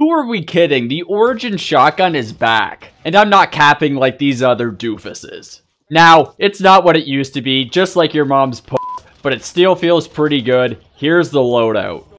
Who are we kidding? The Origin shotgun is back. And I'm not capping like these other doofuses. Now, it's not what it used to be, just like your mom's but it still feels pretty good. Here's the loadout.